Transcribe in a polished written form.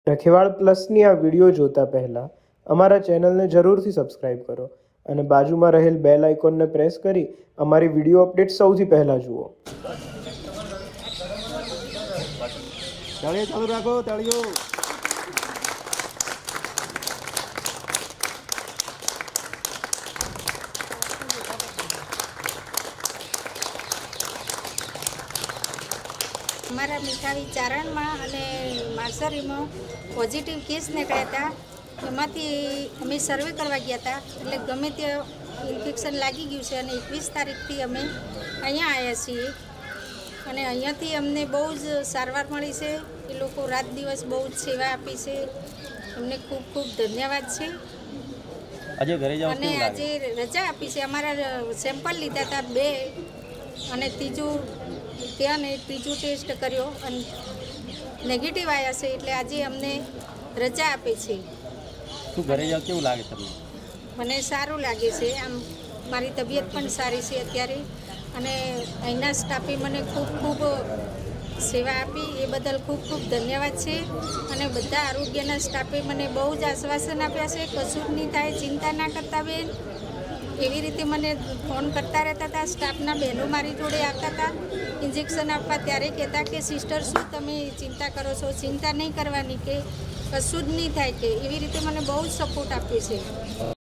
રખેવાળ પ્લસની આ વિડીયો જોતા પહેલાં અમારા ચેનલને જરૂરથી સબસ્ક્રાઇબ કરો અને બાજુમાં રહેલ બેલ આઇકોનને પ્રેસ કરી અમારી વિડીયો અપડેટ સૌથી પહેલાં જુઓ. તાળીઓ ચાલુ રાખો, તાળીઓ. અમારા મીઠાવી ચારણમાં અને માર્સરીમાં પોઝિટિવ કેસ નીકળ્યા હતા. એમાંથી અમે સર્વે કરવા ગયા હતા, એટલે ગમે તે ઇન્ફેક્શન લાગી ગયું છે અને 21 તારીખથી અમે અહીંયા આવ્યા છીએ અને અહીંયાથી અમને બહુ જ સારવાર મળી છે. એ લોકો રાત દિવસ બહુ જ સેવા આપી છે, અમને ખૂબ ખૂબ ધન્યવાદ છે. અને આજે રજા આપી છે. અમારા સેમ્પલ લીધા હતા 2 અને ત્રીજું ટેસ્ટ કર્યો અને નેગેટિવ આવ્યા છે, એટલે આજે અમને રજા આપે છે. શું ઘરે જાવ કેવું લાગે તમને? મને સારું લાગે છે. આમ મારી તબિયત પણ સારી છે અત્યારે અને અહીંના સ્ટાફે મને ખૂબ ખૂબ સેવા આપી, એ બદલ ખૂબ ખૂબ ધન્યવાદ છે. અને બધા આરોગ્યના સ્ટાફે મને બહુ જ આશ્વાસન આપ્યા છે, કશું જ નહીં થાય, ચિંતા ના કરતા બેન. એવી રીતે મને ફોન કરતા રહેતા હતા. સ્ટાફના બહેનો મારી જોડે આવતા હતા ઇન્જેક્શન આપવા, ત્યારે કહેતા કે સિસ્ટર શું તમે ચિંતા કરો છો, ચિંતા નહીં કરવાની, કે કશું જ નહીં થાય, કે એવી રીતે મને બહુ જ સપોર્ટ આપ્યો છે.